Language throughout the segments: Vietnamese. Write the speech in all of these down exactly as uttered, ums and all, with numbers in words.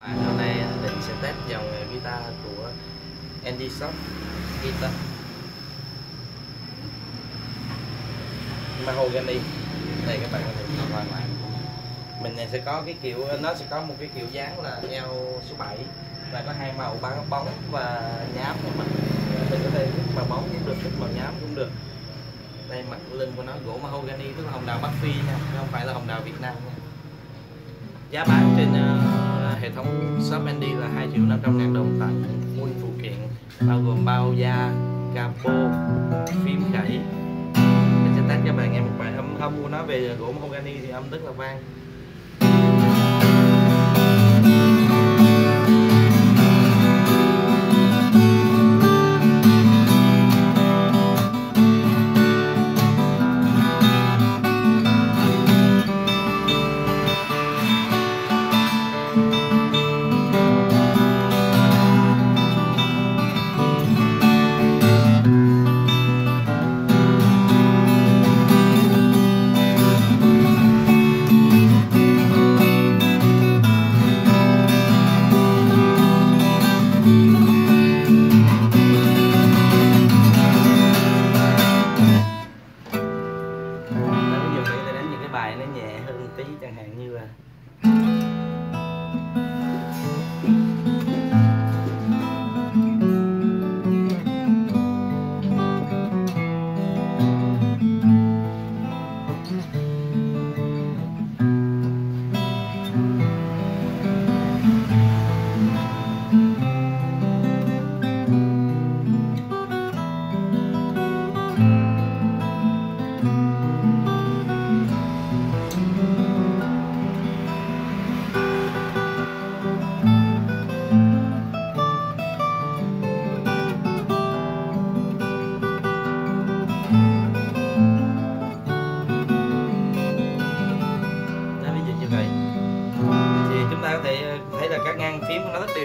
Hôm nay định sẽ test dòng guitar của Andy Shop Guitar Mahogany. Đây các bạn có thể nhìn qua lại. Mình này sẽ có cái kiểu, nó sẽ có một cái kiểu dáng là eo số bảy và có hai màu, ba góc bóng và nhám. Nhưng mà mình có thể thích màu bóng cũng được, thích màu nhám cũng được. Đây mặt lưng của nó gỗ mahogany, tức là hồng đào Bắc Phi nha, không phải là hồng đào Việt Nam nha. Giá bán trên uh, hệ thống shop Andy là hai triệu năm trăm ngàn đồng tặng full phụ kiện bao gồm bao da, capo, phím khẩy. Mình sẽ test cho bạn nghe một bài âm âm của nó về gỗ mahogany thì âm rất là vang. Bài nó nhẹ hơn tí, chẳng hạn như là ta có thể thấy là các ngang phím của nó rất đều.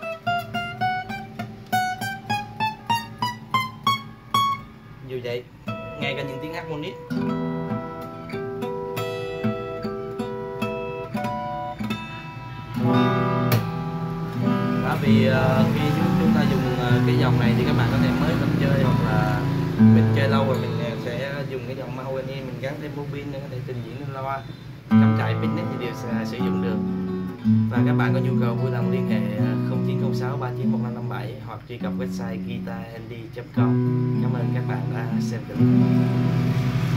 Dù vậy, ngay cả những tiếng harmonic đó, vì uh, khi chúng ta dùng uh, cái dòng này thì các bạn có thể mới tập chơi, hoặc là mình chơi lâu rồi mình sẽ dùng cái dòng mahogany, mình gắn thêm bobin để có thể trình diễn lên loa, cắm trại picnic thì đều sẽ sử dụng được. Và các bạn có nhu cầu vui lòng liên hệ không chín không sáu ba chín một năm năm bảy hoặc truy cập website guitar andy chấm com. Cảm ơn các bạn đã xem clip.